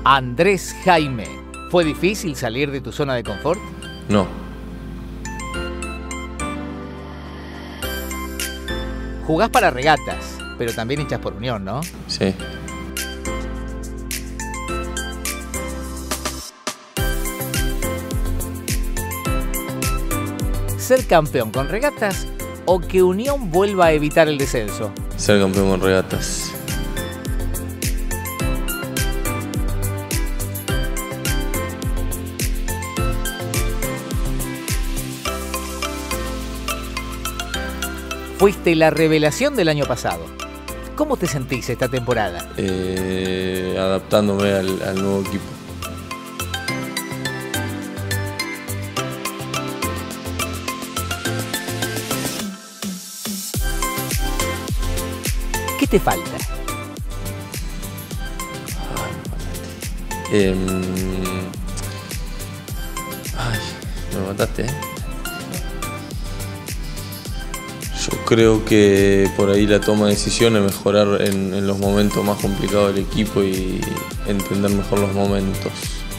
Andrés Jaime, ¿fue difícil salir de tu zona de confort? No. Jugás para Regatas, pero también hinchas por Unión, ¿no? Sí. ¿Ser campeón con Regatas o que Unión vuelva a evitar el descenso? Ser campeón con Regatas. Fuiste la revelación del año pasado. ¿Cómo te sentís esta temporada? Adaptándome al nuevo equipo. ¿Qué te falta? Me mataste, Yo creo que por ahí la toma de decisiones, mejorar en los momentos más complicados del equipo y entender mejor los momentos.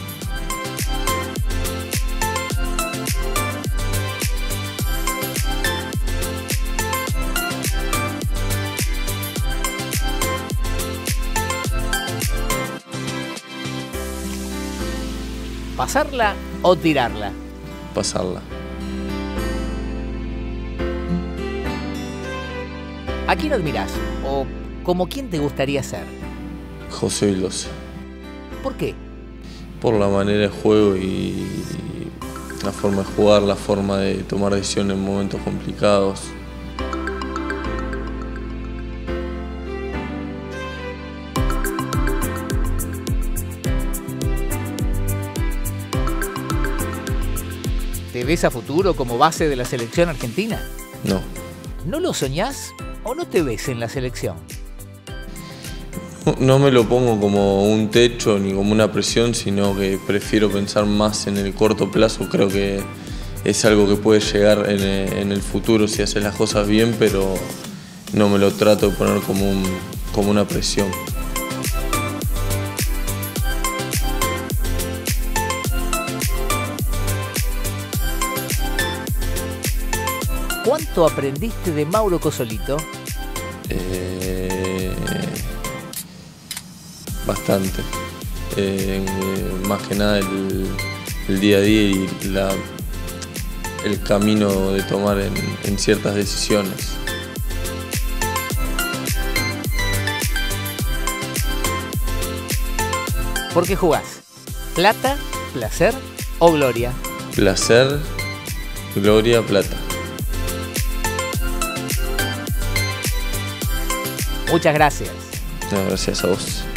¿Pasarla o tirarla? Pasarla. ¿A quién admirás? ¿O como quién te gustaría ser? José Vildosa. ¿Por qué? Por la manera de juego y la forma de jugar, la forma de tomar decisiones en momentos complicados. ¿Te ves a futuro como base de la selección argentina? No. ¿No lo soñás o no te ves en la selección? No me lo pongo como un techo ni como una presión, sino que prefiero pensar más en el corto plazo. Creo que es algo que puede llegar en el futuro si haces las cosas bien, pero no me lo trato de poner como una presión. ¿Cuánto aprendiste de Mauro Cosolito? Bastante. Más que nada el día a día y el camino de tomar en ciertas decisiones. ¿Por qué jugás? ¿Plata, placer o gloria? Placer, gloria, plata. Muchas gracias. No, gracias a vos.